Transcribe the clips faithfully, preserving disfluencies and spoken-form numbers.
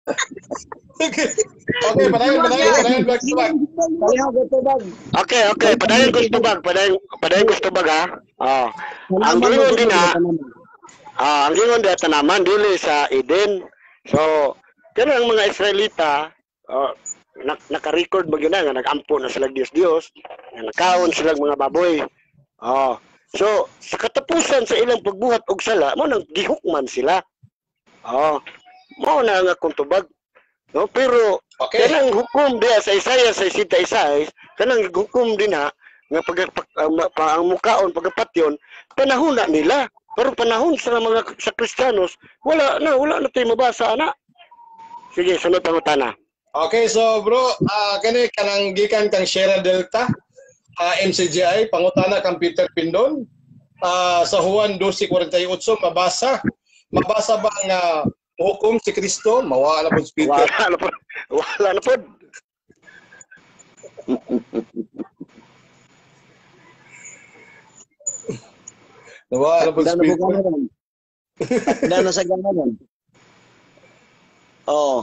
Okay, okay, padayon, padayon, padayon, Black Tubag. Okay, okay, padayon gusto bag, padayon, padayon gusto bag ha. Oh. Ang gingon din ha. Ah, ang gingon din tanaman dili sa Eden. So, kanang mga Israelita, oh, nak naka-record mo gyud na nga nag-ampo na sila Dios-Dios, nga nakaon sila mga baboy. Oh. So, sa katapusan sa ilang pagbuhat og sala, mo nang gihukman sila. Oh. Mo na nga kung tubag. No, pero okay. Kanang hukom diya sa Isaiah sa sixty-six, kanang hukom din ha nga pag, pag uh, pa, ang mukaon pagpatyon, panahon na nila. Pero panahon sa mga sa Kristiyanos, wala na, wala na tayo mabasa ana. Sige, sunod pangutana. Okay, so bro, uh, kani kanang gikan kang Sierra Delta, uh, M C G I, pangutana kang Peter Pindon, uh, sa Juan twelve forty-eight, mabasa, mabasa ba nga hukom si Kristo? Mawala na po si Peter. Wala na po. Wala na po. Nawala na po si Peter. Takda na sa ganaran. Oh.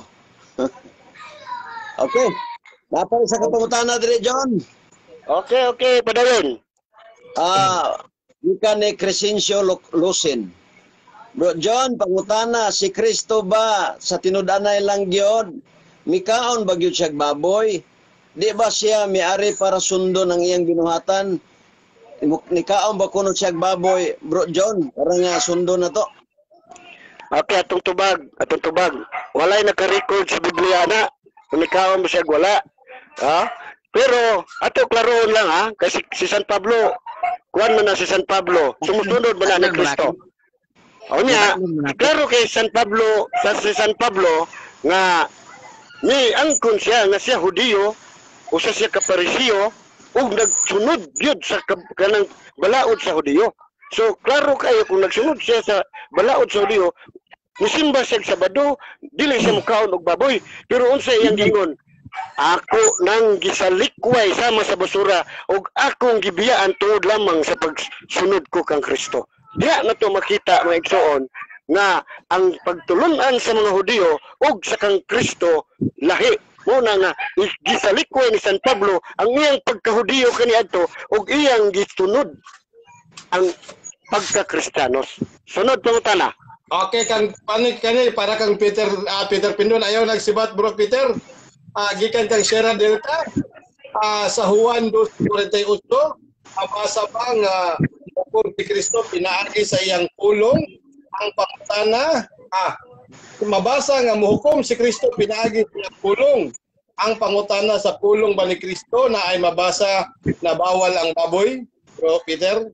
Okay. Dapat sa kapangutana dire John. Okay, okay, padayon. Ah, gikan ni Crescencio Lucen. Bro John, pangutana, si Kristo ba sa tinud-anay lang gyud? Mikaon ba gyud siya baboy? Di ba siya miari para sundo ng iyang ginuhatan? Nikaon ba kuno siya baboy? Bro John, para nga sundo na to. Okay, atong tubag, atong tubag. Walay naka-record sa Biblia na. Kumikaon mo siya wala. Ha? Pero ato klaroon lang ha, kasi si San Pablo, kuan man na si San Pablo, sumusunod ba na ni Kristo? O niya, klaro kay San Pablo, sa si San Pablo nga ni angkon siya nga siya Hudiyo o siya siya kaparisiyo ug nagsunod gyud sa kanang balaod sa Hudiyo. So klaro kayo kung nagsunod siya sa balaod sa Hudiyo, nisimba siya Sabado, dili siya mukaon og baboy, pero unsa iyang gingon? Ako nang gisalikway sama sa basura ug akong gibiyaan tungod lamang sa pagsunod ko kang Kristo. Diya na to makita mga igsoon nga ang pagtulunan sa mga Hudiyo ug sa kang Kristo lahi. Muna nga gisalikway ni San Pablo ang iyang pagka-Hudiyo kaniadto ug iyang gisunod ang pagka-Kristiyanos. Sunod pangutana. Okay, kang panik kani para kang Peter uh, Peter Pindon ayaw nagsibat bro Peter. Uh, gikan kang Sierra Delta uh, sa Juan twelve forty-eight, mabasa ba nga kung si Kristo pinaagi sa iyang pulong ang pangutana? Ah, mabasa nga muhukom si Kristo pinaagi sa iyang pulong ang pangutana sa pulong ba ni Kristo na ay mabasa na bawal ang baboy? Bro Peter?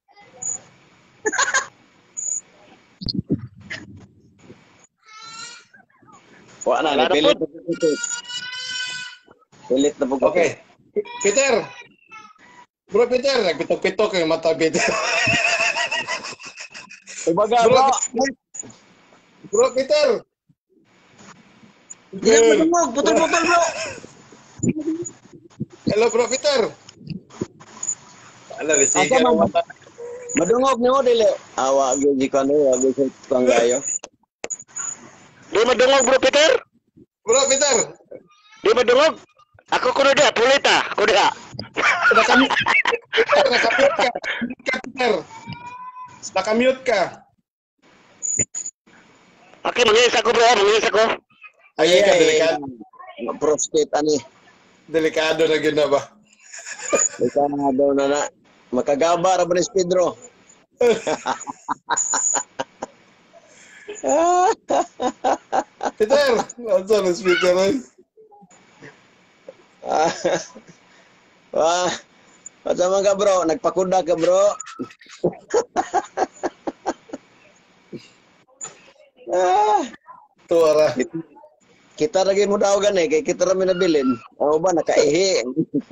Wala na, pilit na po. Pilit na po. Okay. Peter. Bro Peter, nagpitok-pitok yung mata Peter. Ibaga, bro. bro. Bro Peter. Yan, putol, putol, putol, bro. Hello, Bro Peter. Ala, sige. Madungog ni mo, dili. Awa, gigi ko ano, wag ko kang gayo. Di madungog, Bro Peter? Bro Peter. Di madungog? Ako ko na dia, pulita. Ako dia. Nakamute ka. Nakamute ka, Peter. Nakamute ka. Okay, mangis ako, bro. Mangis ako. Ay, ka, delikado. Prostate, ani. Delikado na gina ba? Delikado na na. Makagaba, Rabanes Pedro. Peter, ano sa Peter ay? Wah, macam ka bro, nagpakuda ka bro. Ah, tuara. Kita lagi mo daw gani kay kita ra minabilin. Ano ba nakaihi?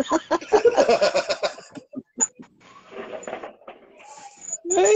Ay.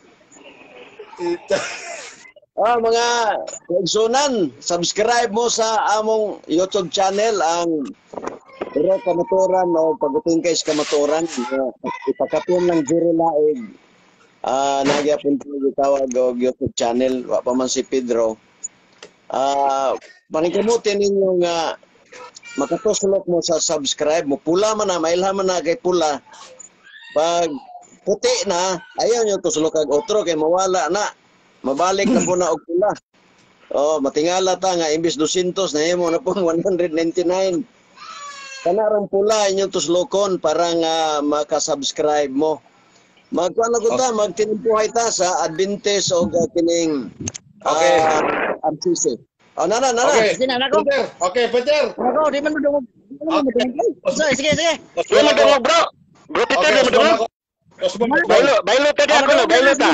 Ah, mga kaigsunan, subscribe mo sa among YouTube channel ang Pero Kamaturan o Paguting kay Kamaturan. Ipakapyon lang zero laig. Ah, nagyapon po gitawag og YouTube channel wa pa man si Pedro. Ah, paningkamutin ninyo nga makatuslok mo sa subscribe mo. Pula man na, mailhan man na kay pula. Pag puti na, ayaw nyo tuslok kag otro kay mawala na. Mabalik na po na og pula. Oh, matingala ta nga imbis two hundred na imo na po one ninety-nine. Kanarang pula inyong tuslokon para nga makasubscribe mo. Magkuan ko ta, magtinimpuhay ta sa Adventist o kining Okay. uh, R C C. Oh, nana, nana. Okay. Sige na, nako. Peter. Okay, Peter. Nako, di man mo dungog. Sige, sige, sige. Di mo dungog, bro. Bro Peter, di mo dungog. Osman ako. Bailo, bailo ta di ako, no? Bailo ta.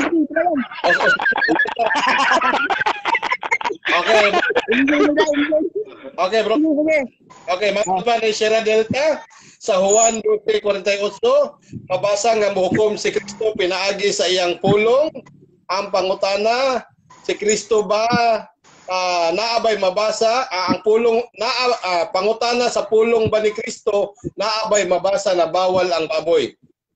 Okay. Okay, bro. Okay, mataba ni Sierra Delta sa Juan twelve forty-eight, mabasa nga mohukom si Kristo pinaagi sa iyang pulong. Ang pangutana, si Kristo ba uh, naabay mabasa uh, ang pulong na uh, pangutana sa pulong ba ni Kristo naabay mabasa na bawal ang baboy?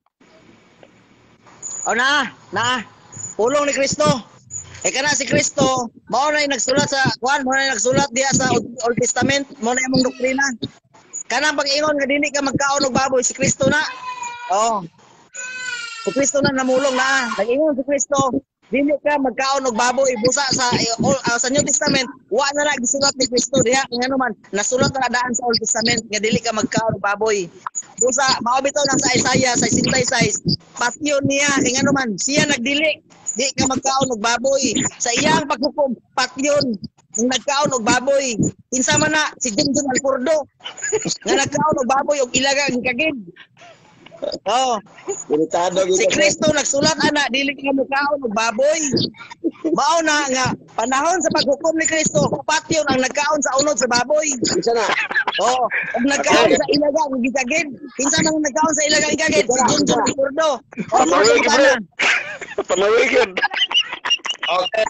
O na, na. Pulong ni Kristo. E kana si Kristo, mao na yung nagsulat sa Juan, mao na yung nagsulat diya sa Old Testament, mao na yung doktrina. Kanang pag-ingon nga dili ka magkaon og baboy si Kristo na. Oh. Si Kristo na namulong na. Nag-ingon si Kristo, dili ka magkaon og baboy busa sa uh, sa New Testament, wa na ra gisulat ni Kristo diha kung ano man nasulat na daan sa Old Testament nga dili ka magkaon og baboy. Busa mao bitaw nang sa Isaiah sa sixty-six, patyon niya kay ano man siya nagdili. Di ka magkaon og baboy. Sa iyang paghukom, patyon ang nagkaon og baboy. Kinsa man na si Junjun Alfurdo nga nagkaon og baboy og ilaga ang kagid. Oh, Iritado si Kristo nagsulat ana dili ka magkaon og baboy. Mao na nga panahon sa paghukom ni Kristo, patyon ang nagkaon sa unod sa baboy. Kinsa na? Oh, og nagkaon sa ilaga ang gigagid. Kinsa man nagkaon sa ilaga ang gigagid? Si Junjun Alfurdo. Oh, Pamawig, bro. Pamawig yun. Okay.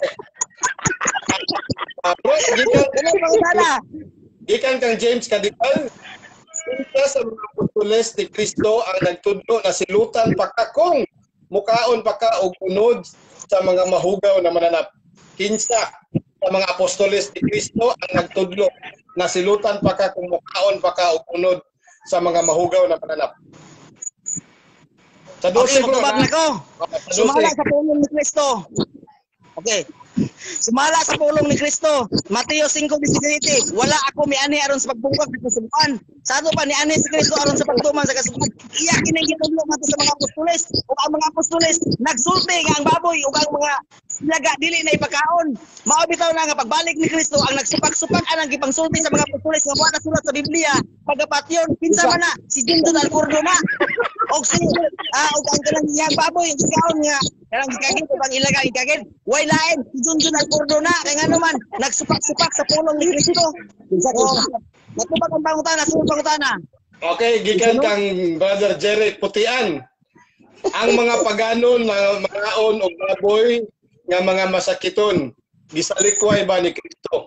Uh, bro, gikan, Ano ba usala? gikan kang James Cadical, isa sa mga apostoles ni Kristo ang nagtudlo na silutan pa ka kung mukaon pa ka og unod sa mga mahugaw na mananap. Kinsa sa mga apostoles ni Kristo ang nagtudlo na silutan pa ka kung mukaon pa ka og unod sa mga mahugaw na mananap. Sa Okay, dose, bro. magtubag na ko. Sa Sumala dose. sa pulong ni Kristo. Okay. Sumala sa pulong ni Kristo. Mateo five seventeen. Wala ako miani aron sa pagbungkag sa kasubuan. Sado pa ni ani si Kristo aron sa pagtuman sa kasubuan. Iya kining gitudlo mato sa mga apostoles. O ang mga apostoles nagsulti nga ang baboy ug ang mga laga dili na ipakaon. Mao bitaw na nga pagbalik ni Kristo ang nagsupak-supak anang gipangsulti sa mga apostoles nga buhat na sulat sa Biblia. Pagapatyon kinsa man na si Junjun Alfurdo na. Og si ah og ang kanang iyang baboy ang gikaon nga kanang gikagid ug ang ilaga gikagid. Way lain si Junjun Alfurdo na kay ngano man nagsupak-supak sa pulong ni Kristo. Kinsa kinsa. Natubag ang pangutana, sunod pangutana. Okay, gikan kang Brother Jerry Putian. Ang mga paganon na manaon og baboy nga mga masakiton, gisalikway ba ni Kristo?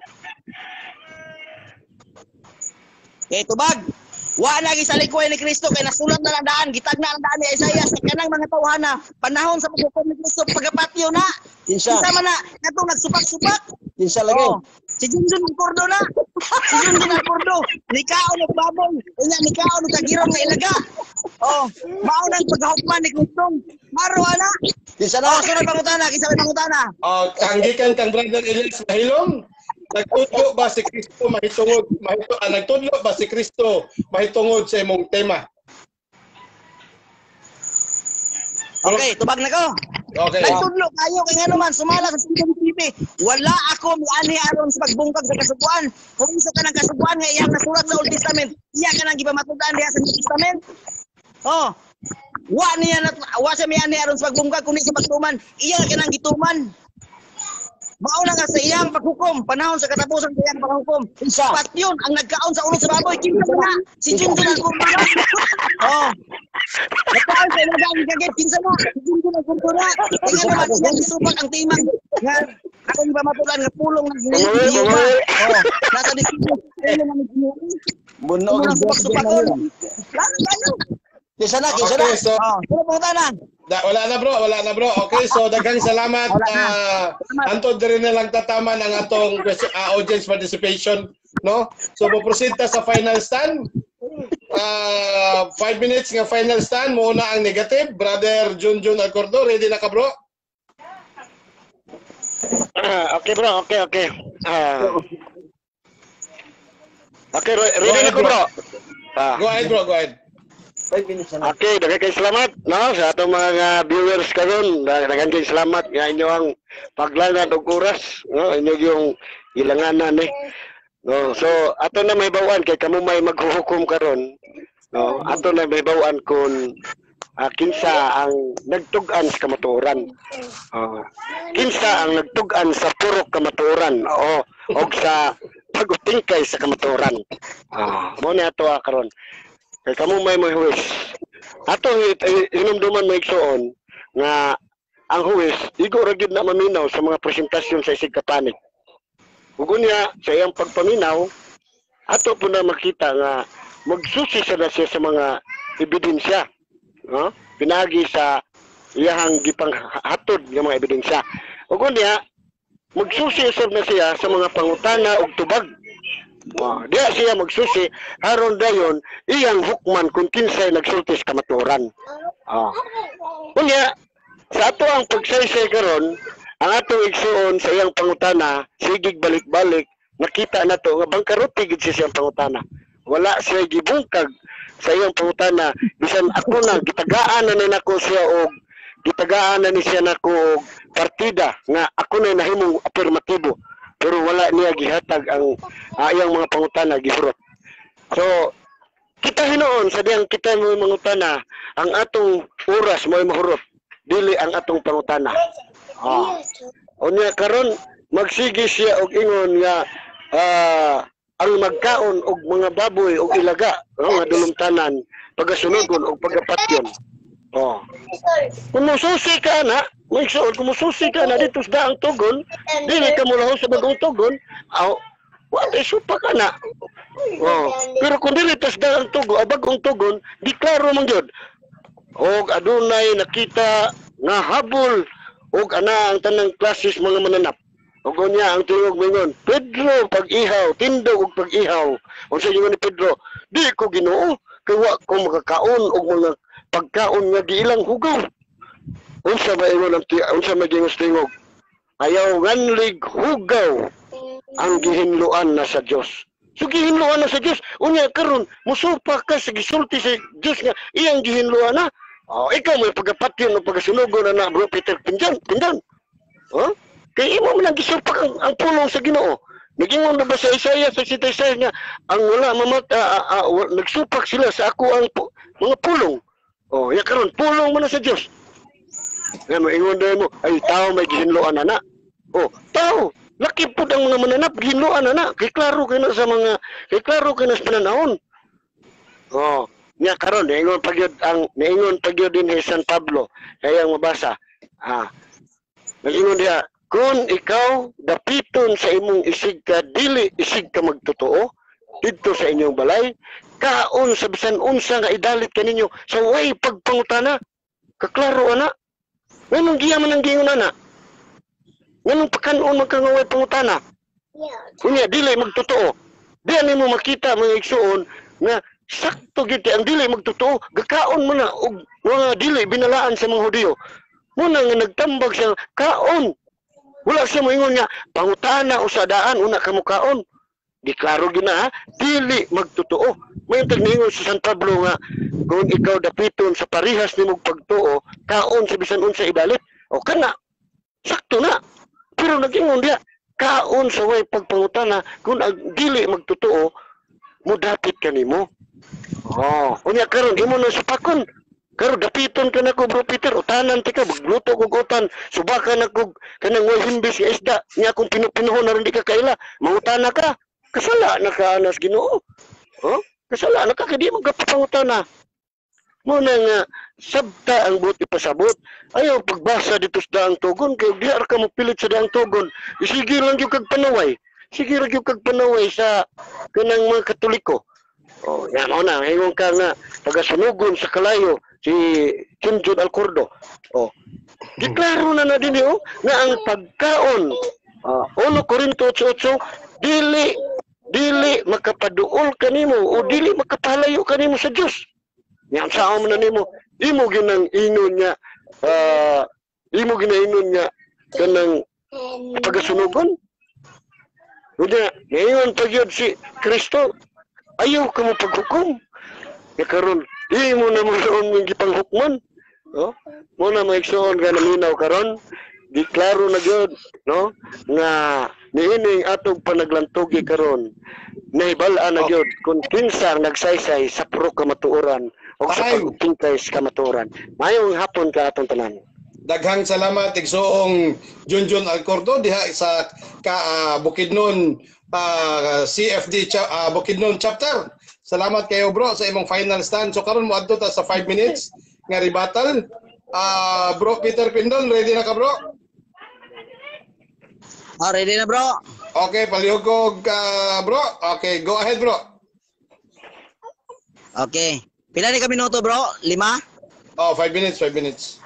Kay tubag. Wa na gisalikway ni Kristo kay nasulat na lang daan, gitagna ang daan ni Isaiah sa kanang mga tawhana. Panahon sa paghukom ni Kristo pagapatyo na. Kinsa? Kinsa man na katong nagsupak-supak. Kinsa lagi? Oh, si Junjun Alfurdo na. Si Junjun Alfurdo. Nikaon og baboy. Unya nikaon og kagirong nga ilaga. Oh, mao nang paghukman ni Kristo. Maro ana. Kinsa Oh, na? sunod pangutana, kinsa may pangutana? Uh, ang gikan kang Brother Elias Mahilong, nagtudlo ba si Kristo mahitungod mahito, ah, nagtudlo ba si Kristo mahitungod sa imong tema? Okay, tubag na ko. Okay. Nagtudlo kayo kay ngano man sumala sa T V. Wala ako miani aron sa pagbungkag sa kasubuan. Kung isa ka ng kasubuan nga iyang nasulat sa Old Testament, iya ka nang gipamatudan diha sa New Testament. Oh. Wa niya na wa siya miani aron sa pagbungkag kundi sa pagtuman, iya ka nang gituman. Mao na nga sa iyang paghukom, panahon sa katapusan sa iyang paghukom. Patyon ang nagkaon sa ulo sa baboy, kinsa man na si Junjun Alfurdo. Oh. Nagkaon sa ilaga ang gagit, kinsa na si Junjun Alfurdo. Kaya naman siya gisupak ang timang nga akong pamatulan nga pulong ng Pamawig, pamawig. Oh, nasa disiplin pulong ng ginuwi. Bunog Ano ang sa pagsupakon? Lalo, lalo. Kinsa na? Kinsa na? Okay, so Oh, sino punta na? Da, wala na bro, wala na bro. Okay, so daghang salamat. Uh, antod rin na lang tataman ang atong uh, audience participation, no? So mo-proceed ta sa final stand. Uh, five minutes nga final stand. Muna ang negative. Brother Junjun Alcordo, ready na ka bro? Uh, okay bro, okay, okay. Uh, okay, ready ahead, na ko bro. Uh, go ahead bro, go ahead. Okay, daghang kay salamat no sa atong mga viewers karon. Daghang kay salamat nga inyo ang paglangan og oras, no, inyo yung ilanganan ni. No, so ato na may bawaan kay kamo may maghuhukom karon. No, ato na may bawaan kun uh, kinsa ang nagtug-an sa kamatuoran. Uh, kinsa ang nagtug-an sa purok kamatuoran o og sa pagutingkay sa kamatuoran. Ah, uh, mo ni ato uh, karon. Kay kamo may may huwis. Ato hinumduman may igsoon nga ang huwis igo ra gyud na maminaw sa mga presentasyon sa isig kapanig. Ug unya sa iyang pagpaminaw ato po na makita nga magsusi sa na siya sa mga ebidensya. No? Pinagi sa iyang gipanghatod nga mga ebidensya. Ug unya magsusi sa na siya sa mga pangutana ug tubag. Wow, dia siya magsusi aron dayon iyang hukman kung kinsay nagsulti sa kamatuoran. Ah. Unya sa ato ang pagsaysay karon, ang atong igsuon sa iyang pangutana, sigig balik-balik, nakita nato nga bangkaruti gid siya siyang pangutana. Wala siya gibungkag sa iyang pangutana, bisan ako na gitagaan na nako siya og gitagaan na ni siya nako og partida nga ako na nahimong afirmatibo. Pero wala niya gihatag ang uh, iyang mga pangutana gihurot. So kita hinoon sa diyang kita mo mangutana, ang atong oras mo mahurot, dili ang atong pangutana. Ah. Unya karon magsige siya og ingon nga uh, ang magkaon og mga baboy og ilaga, no, nga dulumtanan, pagasunugon og pagapatyon. Oh. Kung mususi ka na, may suod, kung mususi ka na dito sa daang tugon, dili ka mula sa bagong tugon, aw, wala supa ka na. Oh. Pero kung dili sa daang tugon, o bagong tugon, di klaro man yun. O adunay nakita nga habol, o ana ang tanang klasis mga mananap. O niya ang tingog mingon, Pedro pag-ihaw, tindog og pag-ihaw. O sa inyo ni Pedro, di ko Ginoo, kay wa ko makakaon og mga pagkaon nga giilang hugaw. Unsa ba ingon ang unsa magingos tingog? Ayaw nganlig hugaw ang gihinluan na sa Dios. So gihinluan na sa Dios. Unya karon musupa ka sa gisulti sa Dios nga iyang gihinluan na. Oh, ikaw may pagapatyon o pagasunugon na na bro Peter Pinjan, Pinjan. Oh? Kay imo man ang gisupak ang, ang pulong sa Ginoo. Nagingon na ba sa Isaiah sa Isaiah nga ang wala mamata uh, uh, uh, nagsupak sila sa ako ang pu mga pulong. Oh, ya karon pulong mo na sa Dios. Nga mo ingon mo, ay tao may gihinluan ana. Oh, tao, laki pud ang mga mananap gihinluan ana. Kay klaro kay na sa mga kay klaro kay na sa pananahon. Oh, nya karon ingon pagyud ang niingon pagyud din ni San Pablo kayang mabasa. Ah. Nagingon dia, kung ikaw dapiton sa imong isig ka dili isig ka magtotoo didto sa inyong balay, kaon sa bisan unsa nga idalit kaninyo sa way pagpangutana. Kaklaro ana. Nganong giyaman ang gingon ana? Nganong pakanon magkangaway pangutana? Kunya dili magtotoo. Di nimo makita mga igsuon nga sakto gid ang dili magtotoo, gakaon mo na og mga dili binalaan sa mga Hudiyo. Muna nga nagtambag siya kaon. Wala siya moingon nga pangutana o sa daan una kamo kaon. Di klaro gid na, dili magtotoo. May tagningon sa San Pablo nga kung ikaw dapiton sa parihas nimo pagtuo, kaon sa bisan unsa idalit. O kana sakto na. Pero nagingon dia kaon sa way pagpangutana kung dili magtotoo mo dapit kanimo. Oh, unya karon imo na supakon. Karon dapiton ka nako bro Peter, utanan ti ka magluto kog utan, subakan nako kanang way himbis nga isda, nya kung pinupinuhon na rin di ka kaila, mangutana ka. Kasala na ka anas Ginoo. Oh, kasala na ka kay di magpapangutana. Mo na nga sabta ang buti pasabot. Ayaw pagbasa dito sa daang tugon kay di ar ka mo pilit sa daang tugon. Sige lang gyud kag panaway. Sige ra gyud kag panaway sa kanang mga Katoliko. Oh, yan mo na, hingon ka nga, pagasunugon sa kalayo, si Junjun Alcordo. Oh. Diklaro na na din oh, nga ang pagkaon uh, uno Korinto eight eight dili dili makapaduol kanimo o dili makapalayo kanimo sa Dios. Nya sao man nimo imo ginang inon niya uh, imo ginainon niya kanang pagasunugon. Unya, ngayon pagyod si Kristo ayaw ka mo paghukom. Ya karon imo na mo yung gipanghukman. No? Mo na maigsoon ka naminaw karon, diklaro na gyud, no? Nga niining atong panaglantugi karon, nahibal-an na gyud kung kinsa nagsaysay sa pro kamatuoran o sa pagtingkay sa kamatuoran. Mayong hapon ka atong tanan. Daghang salamat igsoong Junjun Alcordo diha sa ka uh, Bukidnon uh, C F D cha, uh, Bukidnon chapter. Salamat kayo bro sa imong final stand. So karon mo adto ta sa five minutes nga rebuttal. Uh, bro Peter Pindol, ready na ka bro? Oh, ready na bro. Okay, palihog uh, bro. Okay, go ahead bro. Okay. Pila ni ka minuto bro? Lima? Oh, five minutes, five minutes.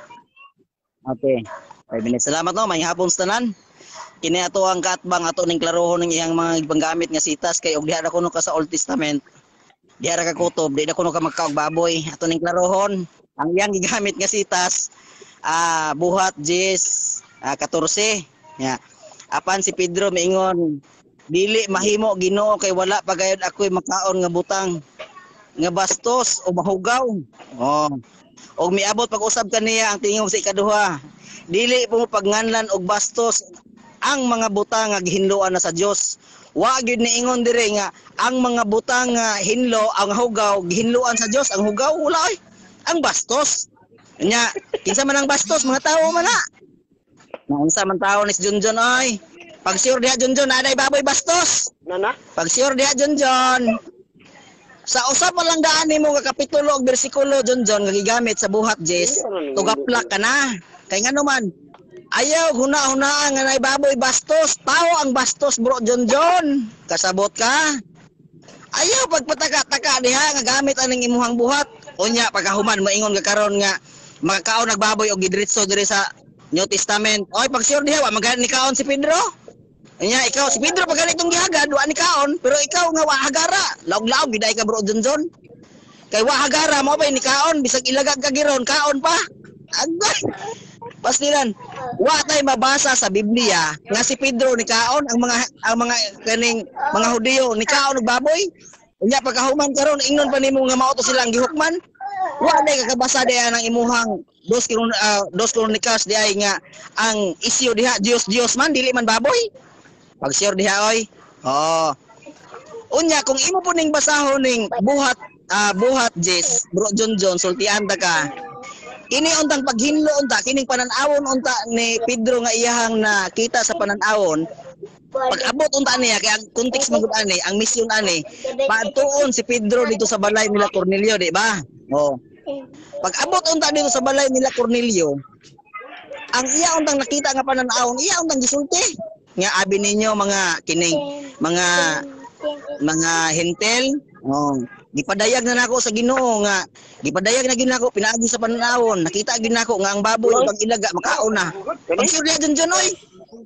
Okay. five minutes. Salamat no, may hapon sa tanan. Kini ato ang kaatbang ato ning klarohon ng iyang mga panggamit nga sitas kay og diha ra kuno ka sa Old Testament. Diha ra ka kutob, di na kuno ka magkaog baboy. Ato ning klarohon ang iyang gigamit nga sitas ah buhat Jes ah, fourteen. Ya. Apan si Pedro miingon, dili mahimo Ginoo kay wala pa gayud ako'y makaon nga butang nga bastos o mahugaw. Oh. Og miabot pag-usab kaniya ang tingog sa ikaduha. Dili po mo pagnganlan og bastos ang mga butang nga gihinloan na sa Dios. Wa gyud niingon dire nga ang mga butang nga hinlo ang hugaw gihinloan sa Dios. Ang hugaw wala oy. Ang bastos. Nya, kinsa man ang bastos mga tawo man na. Unsa man tawo ni Junjun oy. Pag sure diha Junjun aday baboy bastos. Nana? Pag sure diha Junjun. Sa usa pa lang daan nimo nga kapitulo ug bersikulo Junjun nga gigamit sa buhat Jes, tugaplak ka na. Kay ngano man ayaw huna-hunaan nga nay baboy bastos. Tawo ang bastos bro Junjun. Kasabot ka. Ayaw pagpataka-taka diha nga gamit aning imuhang buhat. Unya pagkahuman moingon ka karon nga makakaon nagbaboy og gidritso diri sa New Testament. Oy pag sure diha wa magani kaon si Pedro. Nya ikaw si Pedro pag ganitong gihagad wa ni kaon pero ikaw nga wa hagara. Laog-laog giday ka bro Junjun. Kay wa hagara mo pa ni kaon bisag ilagag ka giron kaon pa. Agay. Pastilan. Wa tay mabasa sa Biblia nga si Pedro ni kaon ang mga ang mga kaning mga Hudiyo ni kaon og baboy. Unya pagkahuman karon ingnon pa nimo nga mao to silang gihukman. Wa day kakabasa diha nang imuhang dos kron uh, dos kronikas diha nga ang isyu diha Dios Dios man dili man baboy. Pag sure diha oy. Oh. Unya kung imo po ning basahon ning buhat uh, buhat Jes, bro Junjun sultian ta ka. Kini untang paghinlo unta kining panan-awon unta ni Pedro nga iyahang nakita sa panan-awon. Pag abot unta niya kay ang context magud ani, ang misyon ani, paadtuon si Pedro dito sa balay nila Cornelio, di ba? Oh. Pag abot unta dito sa balay nila Cornelio, ang iya untang nakita nga panan-awon, iya untang gisulti. Nga abi ninyo mga kining mga mga hentel, oh, gipadayag na nako sa Ginoo nga gipadayag na gyud nako pinaagi sa panan-awon, nakita gyud nako nga ang baboy pag ilaga makaon na. Pag sure diha Junjun oy.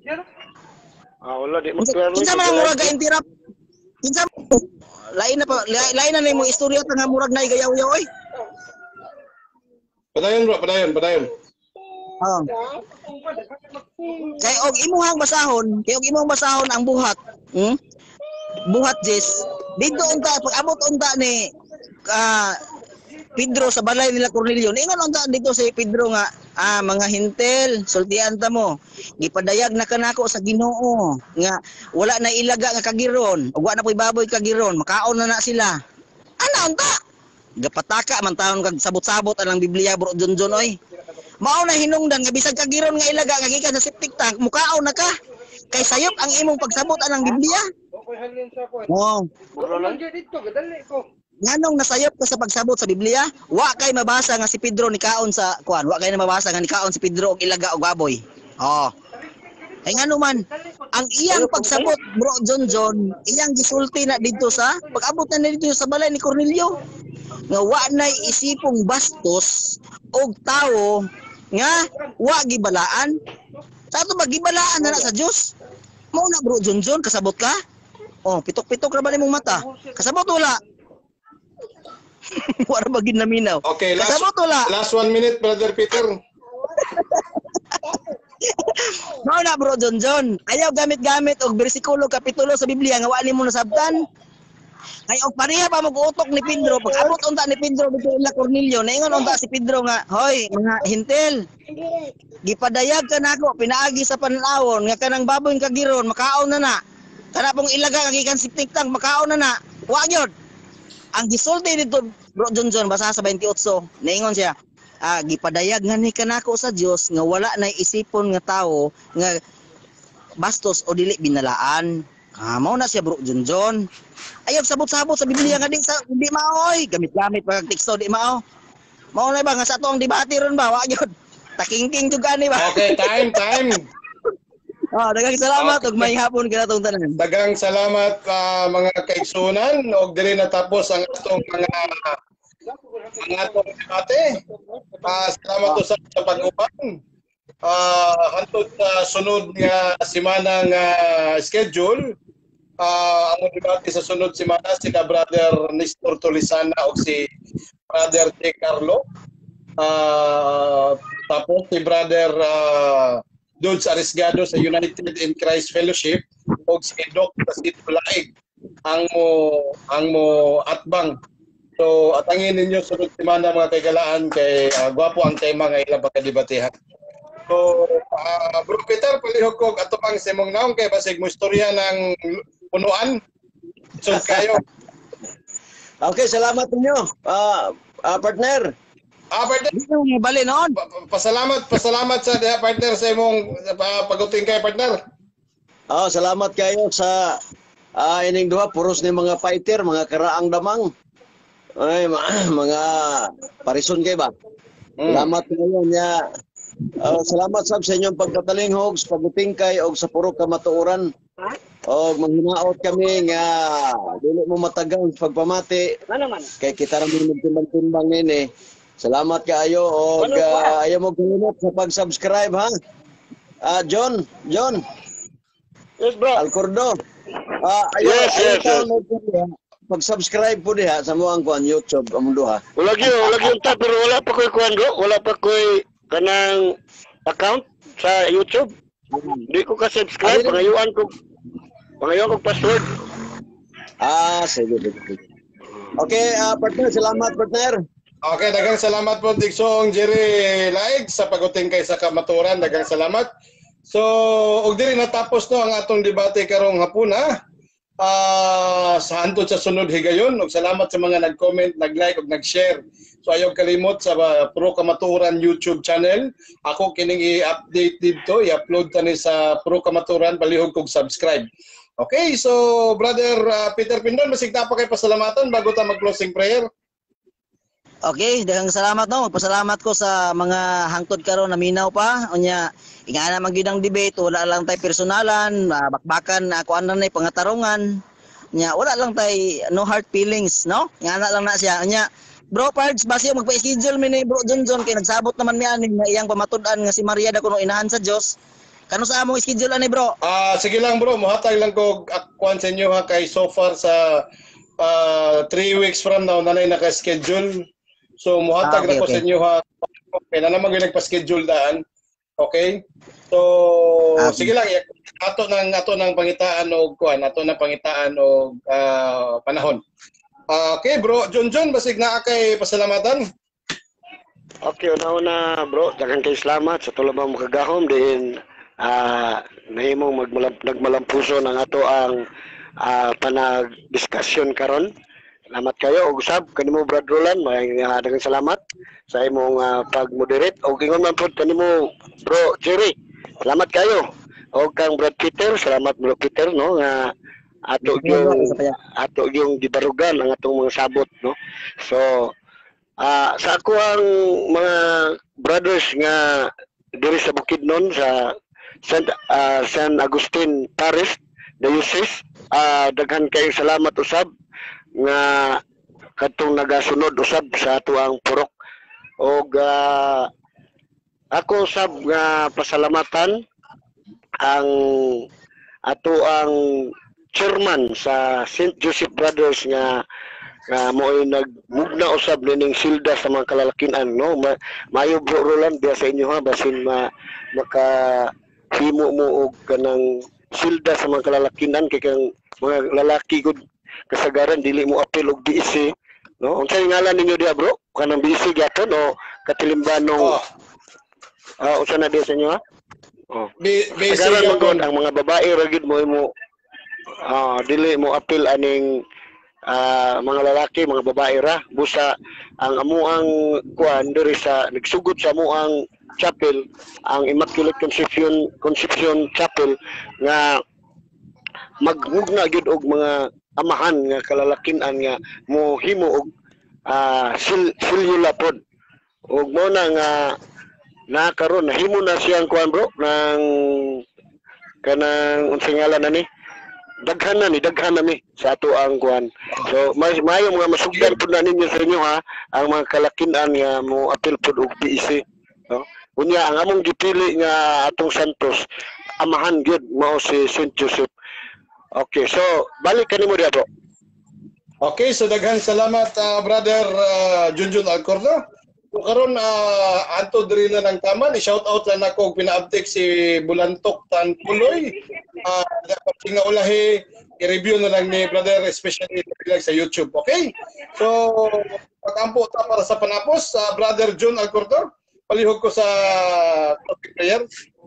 Ah, wala di magklaro. Kinsa man ang murag gaintirap? Kinsa lain na pa lain na nimo istorya ta nga murag nay gayaw-yaw oy. Padayon bro, padayon, padayon. Oh. Kay og imuhang basahon, kay og imuhang basahon ang buhat. Hmm? Buhat Jes. Dito unta pag abot unta ni uh, Pedro sa balay nila Cornelio. Ningon unta dito si Pedro nga ah mga hintel, sultian ta mo. Gipadayag na kanako sa Ginoo nga wala na ilaga nga kagiron, ug wa na poy baboy kagiron, makaon na na sila. Ana unta? Gapataka man taon kag sabot-sabot anang Biblia bro Junjun oy. Mao na hinungdan nga bisag kagiron nga ilaga nga gikan sa septic tank, mukaon na ka. Kay sayop ang imong pagsabot anang Biblia. Oh. Nganong nasayop ka sa pagsabot sa Biblia? Wa kay mabasa nga si Pedro ni kaon sa kuan, wa kay na mabasa nga ni kaon si Pedro og ilaga og baboy. Oh. Ay ngano man, ang iyang pagsabot bro Junjun, iyang gisulti na dito sa pag-abot na dito sa balay ni Cornelio. nga wa nay isipong bastos og tawo nga wa gibalaan. Sa ato ba gibalaan na, na sa Dios? Mao na bro Junjun, kasabot ka? Oh, pitok-pitok ra ba nimong mata? Kasabot wala? Wala ba gid naminaw? Okay, last, Kasabot wala? last one minute, Brother Peter. Mao na bro Junjun, ayaw gamit-gamit og bersikulo kapitulo sa Biblia nga wa nimo nasabtan. Ay og pareha pa mag-utok ni Pedro, pag abot unta ni Pedro dito ila Cornelio, naingon unta si Pedro nga, "Hoy, mga hintel, gipadayag ka nako pinaagi sa panlawon nga kanang baboy kagiron makaon na na. Kana pong ilaga ang gikan si tiktang makaon na na. Wa gyud." Ang gisulti dito bro Junjun basa sa twenty-eight, naingon siya, ah, gipadayag nga ni kanako sa Dios nga wala nay isipon nga tawo nga bastos o dili binalaan. Ah, mao na siya bro Junjun. Ayaw sabot-sabot sa Biblia nga di sa di maoy, gamit-gamit pag teksto di mao. Mao na ba nga sa atong debate ron ba wa gyud. Takingking jud ani ba? Okay, time, time. Oh, daghang salamat Okay. ug may hapon kanatong tanan. Dagang salamat uh, mga kaigsunan og diri natapos ang atong mga mga atong debate. Uh, salamat to sa, sa pag-uban. Uh, hantod sa sunod nga semana nga schedule, uh, ang debate sa sunod semana si Brother Nestor Tolisana o si Brother T. Carlo. Uh, tapos si Brother uh, Dulce Arisgado sa United in Christ Fellowship o si Doc Casito Laig ang mo ang mo atbang. So atangin ninyo sunod semana mga kaigalaan kay uh, gwapo ang tema nga ilang pagkadebatehan. So uh, Bro Peter palihog ko ato pang simong naong kay basig mo istorya ng punuan. So kayo. Okay, salamat ninyo. Ah, ah, partner. Ah, partner, Di mo bali noon. pa- pa- pasalamat, pasalamat sa diha, partner sa imong uh, paguting kay partner. Ah, salamat kayo sa ah, ining duha puros ni mga fighter, mga karaang damang. Ay, ma- mga parison kay ba? Mm. Salamat kayo niya. Ah, salamat sab sa inyong pagkatalinghog, sa pagutingkay og sa puro kamatuoran. Og manghinaot kami nga dili mo matagang sa pagpamati. Kay kita ra mo magtimbang-timbang nini. Salamat kaayo og uh, ayaw mo kalimot sa pag-subscribe ha. Ah, John, John Yes, bro. Alcordo. Ah, ayaw, Yes, ayaw yes, taon yes. mo po diha. Pag-subscribe po diha sa mo ang kuan YouTube among duha. Wala gyud, wala gyud ta pero wala pa koy kuan bro, wala pa koy kanang account sa YouTube. Di ko ka subscribe, Ano yun? pangayuan ko. Pangayuan ko password. Ah, sige, sige, sige. Okay, ah, partner, salamat partner. Okay, dagang salamat po Digsong Jerry Laig sa paguting kay sa kamaturan, dagang salamat. So, og diri natapos no ang atong debate karong hapuna. Ah, sa hantod sa sunod higayon, og salamat sa mga nag-comment, nag-like ug nag-share. So ayaw kalimot sa uh, Pro Kamaturan YouTube channel. Ako kining i-update dito, i-upload tani sa Pro Kamaturan, palihog kog subscribe. Okay, so brother uh, Peter Pindon, masig ta pa kay pasalamatan bago ta mag-closing prayer. Okay, daghang salamat no. Magpasalamat ko sa mga hangtod karon na minaw pa. Unya, ingana man gyud ang debate, wala lang tay personalan, ah, bakbakan ako anan nay pangatarungan. Unya, wala lang tay no hard feelings, no? Ingana lang na siya. Unya, Bro Pards, basi magpa-schedule mi ni Bro Junjun kay nagsabot naman mi ani nga iyang pamatud-an nga si Maria da kuno inahan sa Dios. Kano sa among schedule ani bro? Ah, sige lang bro, muhatag lang ko akwan sa inyo ha kay so far sa uh, three weeks from now nanay naka-schedule. So muhatag Ah, okay, na ko okay. sa inyo ha. Okay, na naman gyud nagpa-schedule daan. Okay? So Ah, sige lang ya- ato nang ato nang pangitaan og kuan, ato nang pangitaan og ah, panahon. Ah, okay bro, John John basig naa kay pasalamatan. Okay, una-una bro, daghang kay salamat sa tulong mo kagahom din ah nahimong magmalam nagmalampuso ng ato ang ah, panag-discussion karon. Salamat kayo og usab kanimo Brad Roland, may uh, daghang salamat sa imong uh, pag-moderate og ingon man pud kanimo Bro Jerry. Salamat kayo. Og kang Brad Peter, salamat Bro Peter no nga ato yung ato yung gibarugan ang atong mga sabot no. So ah sa ako ang mga brothers nga diri sa Bukidnon sa San, uh, San Agustin Parish Diocese, ah daghan kayong salamat usab nga kadtong nagasunod usab sa ato ang purok. Og uh, ako sab nga pasalamatan ang ato ang chairman sa Saint Joseph Brothers nga nga mo'y nagmugna usab nining silda sa mga kalalakinan, no? Ma, mayo bro Roland biya sa inyo ha, basin ma maka himo mo og kanang silda sa mga kalalakinan kay kang mga lalaki gud kasagaran dili mo apil og B S C, no? Unsay ngalan ninyo diha bro? Kanang B S C gyapon o katilimbanong Oh, ah unsa na diha sa inyo ha? Oh. bi- basic Kasagaran yan, magod ang mga babae ra gid mo mo ah dili mo apil aning ah, mga lalaki, mga babae ra. Busa ang amuang kuan diri sa nagsugod sa amuang chapel, ang Immaculate Conception Conception Chapel nga magmugna gyud og mga amahan nga kalalakinan nga mohimo og ah, sil silula pod. Og mo na nga na karon nahimo na siyang kuan bro nang kanang unsay ngalan na ni daghan na ni daghan na mi sa ato ang kuan. So may mayo mga masugdan pud na ninyo sa inyo ha ang mga kalakinan nga mo apil pud og B S C, no? Unya ang among gipili nga atong santos amahan gyud mao si Saint Joseph. Okay, so balik kanimo diha bro. Okay, so daghang salamat uh, brother uh, Junjun Alcorno. So karon uh, anto diri na ng taman, i-shout out lang nako og pina-update si Bulantok Tan Puloy. Ah, uh, ulahi i-review na lang ni brother especially sa YouTube, okay? So pag-ampo ta para sa panapos sa uh, brother Jun Alcorno, palihog ko sa topic prayer.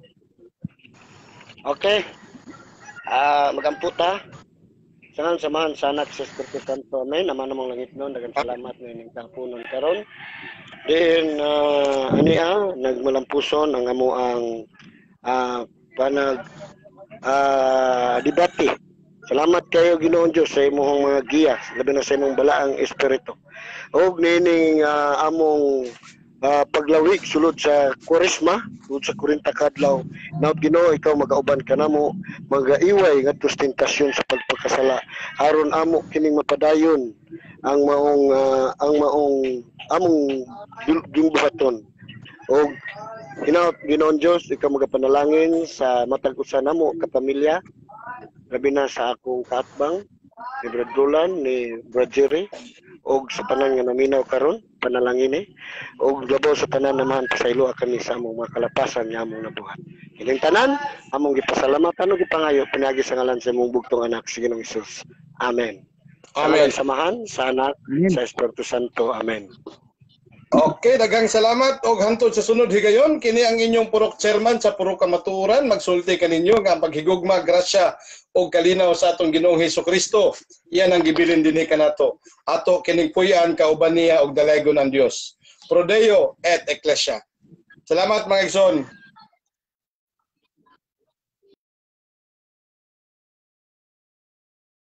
Okay. Ah, magamputa. Sangan samahan sa anak sa Espiritu Santo. Amen. Naman namang langit noon. Dagan salamat ngayon ng tapunon karon. Then, uh, ani ah, nagmalampuson ang amo ang uh, panag uh, debate. Salamat kayo Ginoong Dios sa imong mga giya, labi na sa imong balaang espiritu. Og nining uh, among uh, paglawig sulod sa Kwaresma, sulod sa kurinta kadlaw. Naot Ginoo ikaw magauban ka namo, magaiway ngadto sa tentasyon sa pagpakasala. Aron amo kining mapadayon ang maong uh, ang maong among gimbuhaton. Og hinaot Ginoong Dios ikaw magapanalangin sa matag usa namo ka pamilya, labi na sa akong kaatbang ni Brad Roland, ni Brad Jerry, og sa tanan nga naminaw karon panalangin ni, og labaw sa tanan naman pasaylo kami sa among mga kalapasan nga among nabuhat. Kining tanan among gipasalamatan ug gipangayo pinagi sa ngalan sa imong bugtong anak si Ginoong Hesus. Amen. Amen. Amen. Samahan sa anak sa Espiritu Santo. Amen. Okay, daghang salamat og hantod sa sunod higayon kini ang inyong purok chairman sa purok kamatuoran. Magsulti kaninyo nga ang paghigugma, grasya og kalinaw sa atong Ginoong Hesukristo. Iyan ang gibilin dinhi kanato. Ato kining puy-an kauban niya og dalaygon ang Dios. Pro Deo et Ecclesia. Salamat mga igsoon.